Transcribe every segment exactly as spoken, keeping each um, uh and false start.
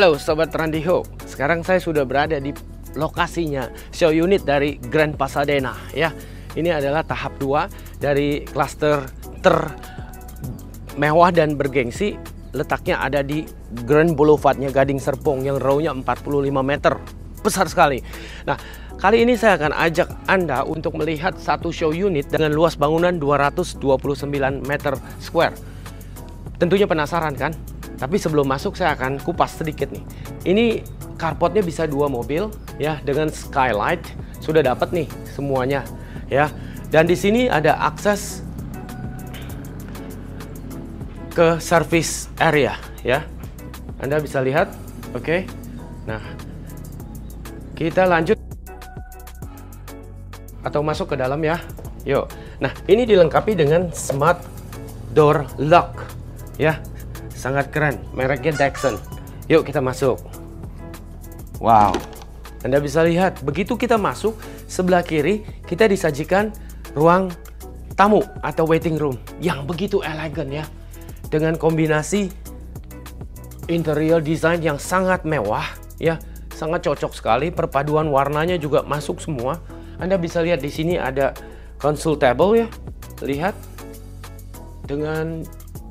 Halo Sobat Randiho, sekarang saya sudah berada di lokasinya show unit dari Grand Pasadena ya. Ini adalah tahap dua dari klaster termewah dan bergengsi. Letaknya ada di Grand Boulevardnya Gading Serpong yang row-nya empat puluh lima meter. Besar sekali. Nah, kali ini saya akan ajak Anda untuk melihat satu show unit dengan luas bangunan dua ratus dua puluh sembilan meter square. Tentunya penasaran kan? Tapi sebelum masuk saya akan kupas sedikit nih. Ini carportnya bisa dua mobil ya, dengan skylight sudah dapat nih semuanya ya. Dan di sini ada akses ke service area ya. Anda bisa lihat, oke. Okay. Nah, kita lanjut atau masuk ke dalam ya. Yuk. Nah, ini dilengkapi dengan smart door lock ya. Sangat keren, mereknya Dexon. Yuk kita masuk. Wow, Anda bisa lihat, begitu kita masuk, sebelah kiri kita disajikan ruang tamu atau waiting room yang begitu elegan ya. Dengan kombinasi interior design yang sangat mewah ya, sangat cocok sekali. Perpaduan warnanya juga masuk semua. Anda bisa lihat di sini ada console table ya. Lihat dengan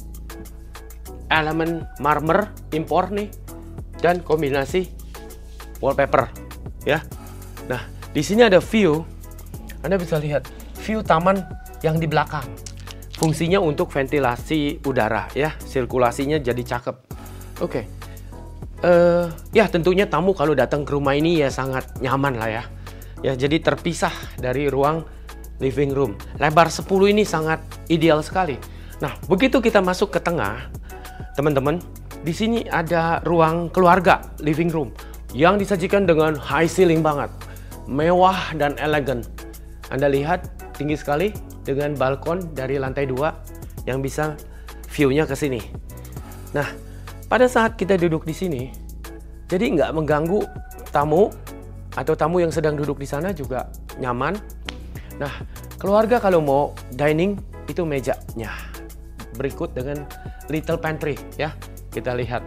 elemen marmer impor nih dan kombinasi wallpaper ya. Nah, di sini ada view. Anda bisa lihat view taman yang di belakang. Fungsinya untuk ventilasi udara ya, sirkulasinya jadi cakep. Oke. Okay. Uh, ya tentunya tamu kalau datang ke rumah ini ya sangat nyaman lah ya. Ya, jadi terpisah dari ruang living room. Lebar sepuluh ini sangat ideal sekali. Nah, begitu kita masuk ke tengah, teman-teman, di sini ada ruang keluarga, living room, yang disajikan dengan high ceiling banget, mewah dan elegan. Anda lihat tinggi sekali dengan balkon dari lantai dua yang bisa view-nya ke sini. Nah, pada saat kita duduk di sini, jadi nggak mengganggu tamu atau tamu yang sedang duduk di sana juga nyaman. Nah, keluarga kalau mau dining itu mejanya. Berikut dengan little pantry ya. Kita lihat.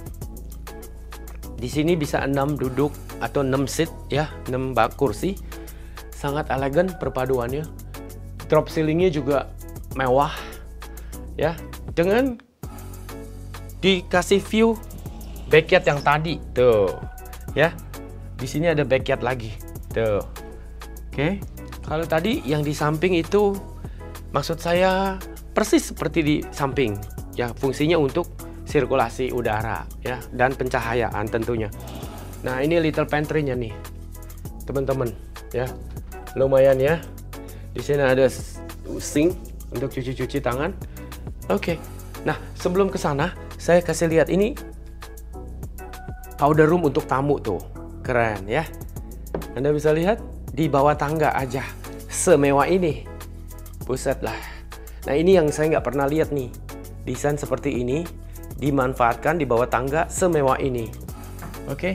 Di sini bisa enam duduk atau enam seat ya, enam bak kursi. Sangat elegan perpaduannya. Drop ceilingnya juga mewah ya. Dengan dikasih view backyard yang tadi tuh ya. Di sini ada backyard lagi tuh. Oke. Kalau tadi yang di samping itu maksud saya persis seperti di samping ya, fungsinya untuk sirkulasi udara ya dan pencahayaan tentunya. Nah, ini little pantry-nya nih teman-teman ya, lumayan ya. Di sini ada sink untuk cuci-cuci tangan. Oke. Nah, sebelum ke sana saya kasih lihat ini powder room untuk tamu tuh, keren ya. Anda bisa lihat di bawah tangga aja semewah ini, buset lah. Nah, ini yang saya nggak pernah lihat nih. Desain seperti ini dimanfaatkan di bawah tangga semewah ini. Oke.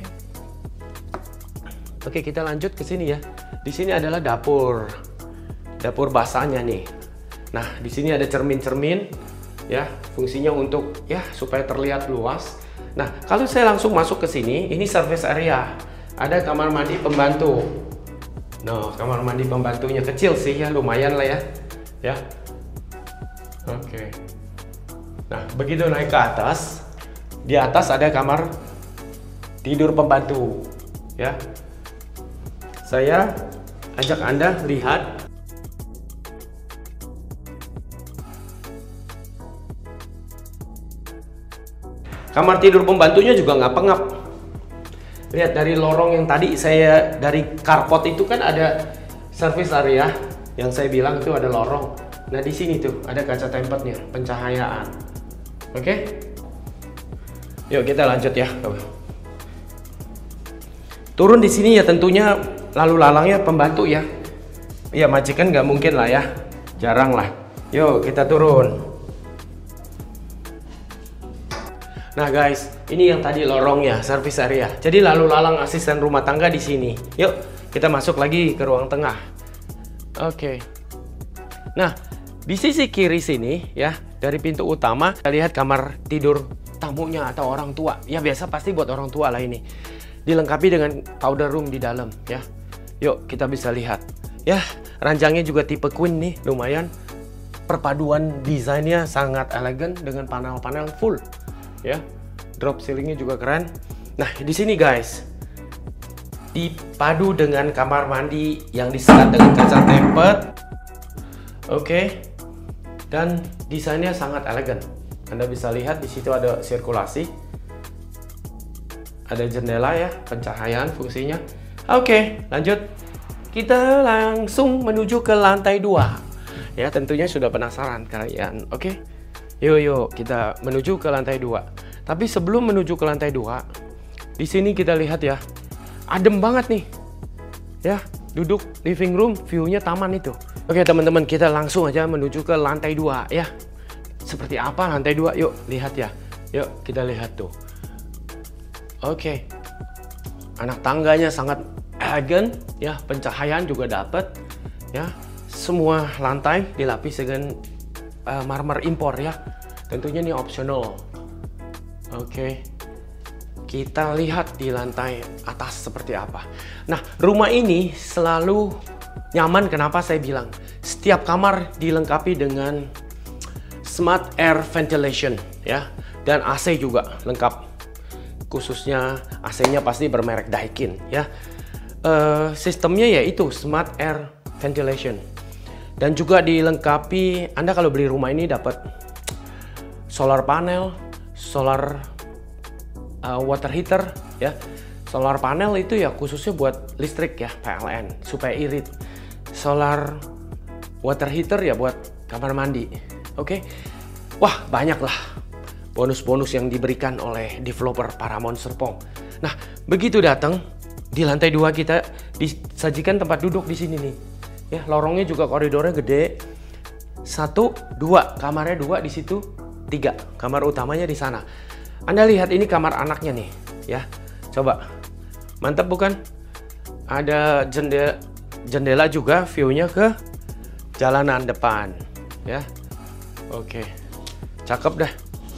Oke, kita lanjut ke sini ya. Di sini adalah dapur. Dapur basahnya nih. Nah, di sini ada cermin-cermin ya, fungsinya untuk ya supaya terlihat luas. Nah, kalau saya langsung masuk ke sini, ini service area. Ada kamar mandi pembantu. Nah, kamar mandi pembantunya kecil sih ya, lumayan lah ya. Ya. Oke. Nah, begitu naik ke atas, di atas ada kamar tidur pembantu ya. Saya ajak Anda lihat kamar tidur pembantunya juga nggak pengap. Lihat dari lorong yang tadi saya dari carport itu kan ada service area yang saya bilang itu ada lorong. Nah, di sini tuh ada kaca tempatnya, pencahayaan. Oke? Yuk kita lanjut ya. Turun di sini ya tentunya lalu lalangnya pembantu ya. Ya majikan nggak mungkin lah ya, jarang lah. Yuk kita turun. Nah guys, ini yang tadi lorongnya, service area. Jadi lalu lalang asisten rumah tangga di sini. Yuk kita masuk lagi ke ruang tengah. Oke. Nah, di sisi kiri sini ya, dari pintu utama kita lihat kamar tidur tamunya atau orang tua. Ya biasa pasti buat orang tua lah ini. Dilengkapi dengan powder room di dalam ya. Yuk kita bisa lihat. Ya, ranjangnya juga tipe queen nih, lumayan. Perpaduan desainnya sangat elegan dengan panel-panel full ya. Drop ceilingnya juga keren. Nah, di sini guys, dipadu dengan kamar mandi yang disekat dengan kaca tempered. Oke. Okay. Dan desainnya sangat elegan. Anda bisa lihat di situ ada sirkulasi. Ada jendela ya, pencahayaan fungsinya. Oke, okay, lanjut. Kita langsung menuju ke lantai dua. Ya, tentunya sudah penasaran kalian. Oke. Okay? Yuk, yuk, kita menuju ke lantai dua. Tapi sebelum menuju ke lantai dua, di sini kita lihat ya, adem banget nih. Ya, duduk living room, view-nya taman itu. Oke, teman-teman, kita langsung aja menuju ke lantai dua ya. Seperti apa lantai dua? Yuk, lihat ya. Yuk, kita lihat tuh. Oke. Anak tangganya sangat elegan ya, pencahayaan juga dapat ya. Semua lantai dilapis dengan uh, marmer impor ya. Tentunya ini optional. Oke. Kita lihat di lantai atas seperti apa. Nah, rumah ini selalu nyaman. Kenapa saya bilang? Setiap kamar dilengkapi dengan smart air ventilation ya. Dan A C juga lengkap. Khususnya A C-nya pasti bermerek Daikin ya. Uh, sistemnya yaitu smart air ventilation. Dan juga dilengkapi, Anda kalau beli rumah ini dapat solar panel, solar Uh, water heater ya. Solar panel itu ya khususnya buat listrik ya, P L N supaya irit. Solar water heater ya buat kamar mandi. Oke. Okay? Wah, banyak lah bonus-bonus yang diberikan oleh developer Paramount Serpong. Nah, begitu datang di lantai dua kita disajikan tempat duduk di sini nih. Ya, lorongnya juga koridornya gede. Satu, dua, kamarnya dua di situ, tiga. Kamar utamanya di sana. Anda lihat ini kamar anaknya nih, ya. Coba, mantap bukan? Ada jendela, jendela juga, view-nya ke jalanan depan, ya. Oke, cakep dah.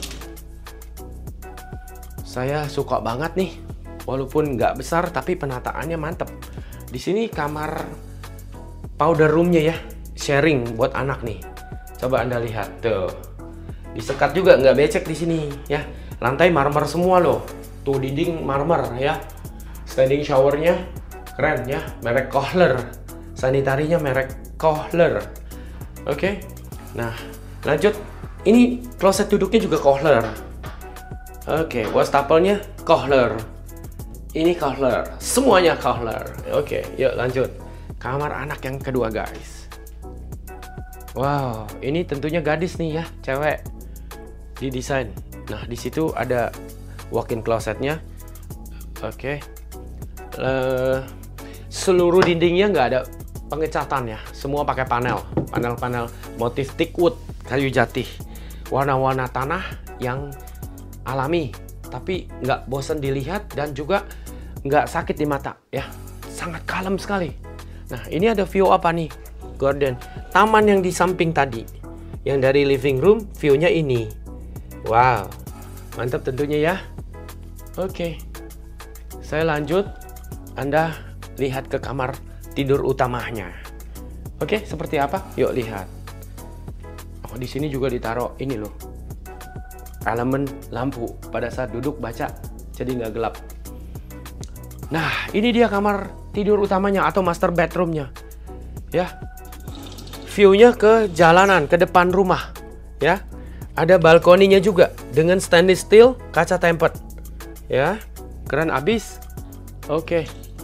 Saya suka banget nih, walaupun nggak besar tapi penataannya mantep. Di sini kamar powder room-nya ya, sharing buat anak nih. Coba Anda lihat tuh, disekat juga nggak becek di sini, ya. Lantai marmer semua loh. Tuh dinding marmer ya. Standing showernya keren ya. Merek Kohler. Sanitarinya merek Kohler. Oke. Okay. Nah lanjut. Ini kloset duduknya juga Kohler. Oke. Okay. Wastafel-nya Kohler. Ini Kohler. Semuanya Kohler. Oke. Okay. Yuk lanjut. Kamar anak yang kedua guys. Wow. Ini tentunya gadis nih ya. Cewek. Didesain. Nah, di situ ada walk-in closetnya. Oke. Okay. Uh, seluruh dindingnya nggak ada pengecatan ya. Semua pakai panel. Panel-panel motif teak wood, kayu jati. Warna-warna tanah yang alami. Tapi nggak bosan dilihat dan juga nggak sakit di mata ya. Sangat kalem sekali. Nah, ini ada view apa nih? Garden. Taman yang di samping tadi. Yang dari living room, view-nya ini. Wow, mantap tentunya ya. Oke, saya lanjut. Anda lihat ke kamar tidur utamanya. Oke, seperti apa? Yuk lihat. Oh, di sini juga ditaruh ini loh, elemen lampu pada saat duduk baca, jadi nggak gelap. Nah, ini dia kamar tidur utamanya atau master bedroomnya. Ya, view-nya ke jalanan, ke depan rumah. Ya. Ada balkoninya juga dengan stainless steel, kaca tempered. Ya, keren abis. Oke.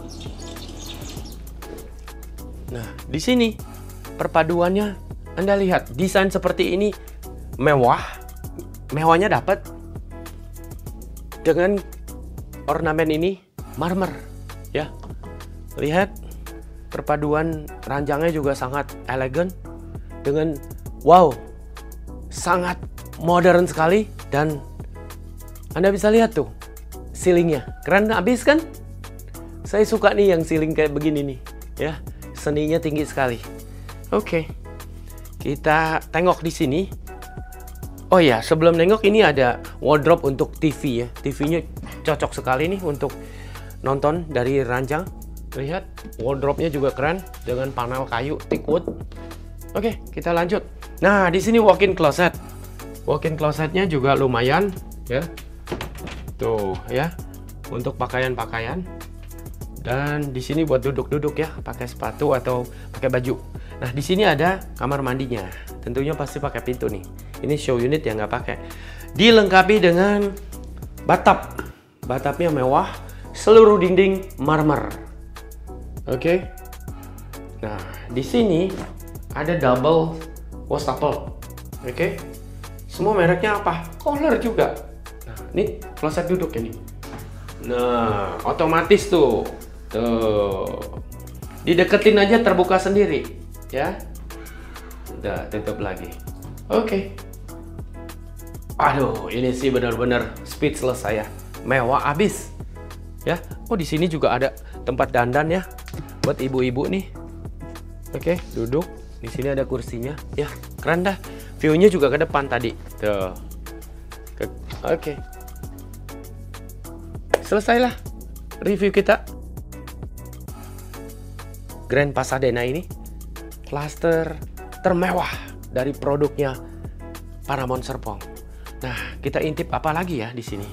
Nah, di sini perpaduannya Anda lihat, desain seperti ini mewah. Mewahnya dapat dengan ornamen ini marmer, ya. Lihat perpaduan ranjangnya juga sangat elegan dengan wow, sangat modern sekali. Dan Anda bisa lihat tuh ceilingnya keren abis kan. Saya suka nih yang ceiling kayak begini nih ya, seninya tinggi sekali. Oke, kita tengok di sini. Oh iya, sebelum nengok ini ada wardrobe untuk T V ya. T V-nya cocok sekali nih untuk nonton dari ranjang. Lihat, wardrobe-nya juga keren dengan panel kayu teak wood. Oke, kita lanjut. Nah, di sini walk-in closet. Walk-in closet-nya juga lumayan ya. Tuh ya, untuk pakaian-pakaian. Dan di sini buat duduk-duduk ya, pakai sepatu atau pakai baju. Nah, di sini ada kamar mandinya. Tentunya pasti pakai pintu nih. Ini show unit yang nggak pakai. Dilengkapi dengan bathtub. Bathtubnya mewah, seluruh dinding marmer. Oke. Nah, di sini ada double wastafel. Oke. Semua mereknya apa? Kohler juga. Nah, ini kloset duduk ini. Nah, otomatis tuh. Tuh. Dideketin aja terbuka sendiri, ya. Udah, tutup lagi. Oke. Aduh, ini sih benar-benar speechless saya. Mewah abis. Ya. Oh, di sini juga ada tempat dandan ya buat ibu-ibu nih. Oke, duduk. Di sini ada kursinya. Ya, keren dah. View-nya juga ke depan tadi. Tuh. Oke. Selesailah review kita. Grand Pasadena ini klaster termewah dari produknya Paramount Serpong. Nah, kita intip apa lagi ya di sini?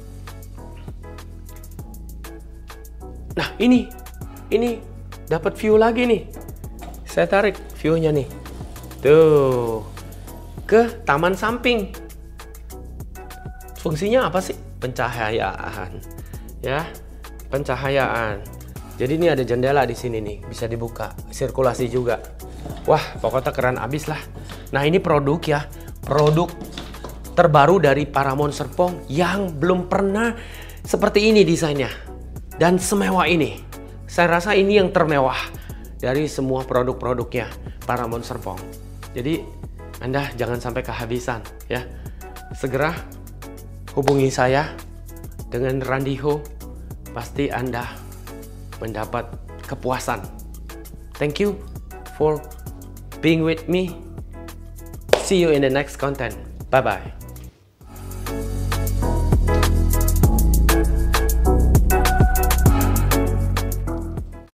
Nah, ini ini dapat view lagi nih. Saya tarik view-nya nih. Tuh. Ke taman samping. Fungsinya apa sih? Pencahayaan. Ya, pencahayaan. Jadi ini ada jendela di sini nih, bisa dibuka, sirkulasi juga. Wah, pokoknya keren abis lah. Nah, ini produk ya, produk terbaru dari Paramount Serpong yang belum pernah seperti ini desainnya dan semewah ini. Saya rasa ini yang termewah dari semua produk-produknya Paramount Serpong. Jadi Anda jangan sampai kehabisan ya. Segera hubungi saya dengan Randiho, pasti Anda mendapat kepuasan. Thank you for being with me. See you in the next content. Bye bye.